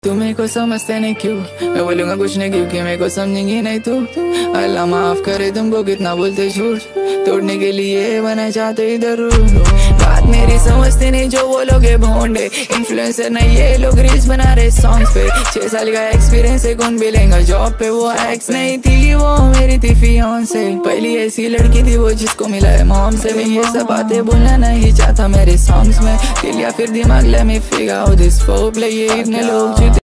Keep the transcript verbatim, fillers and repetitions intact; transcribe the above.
तू मेरे को समझते नहीं क्यों, मैं बोलूंगा कुछ नहीं क्योंकि मेरे को समझेंगी नहीं तू। अल्लाह माफ करे तुमको कितना बोलते झूठ, तोड़ने के लिए बना चाहते इधर। बात मेरी समझते नहीं जो वो लोग भोंडे, इन्फ्लुएंसर नहीं ये लोग रील्स बना रहे सॉन्ग्स पे। छह साल का एक्सपीरियंस है कौन भी लेगा जॉब पे, वो एक्स नहीं थी वो मेरी थी फियांसे। पहली ऐसी लड़की थी वो जिसको मिला है मॉम से। मैं ये सब बातें बोलना नहीं चाहता मेरे सॉन्ग्स में, दिल या फिर दिमाग let me figure out this foreplay। ये इतने लोग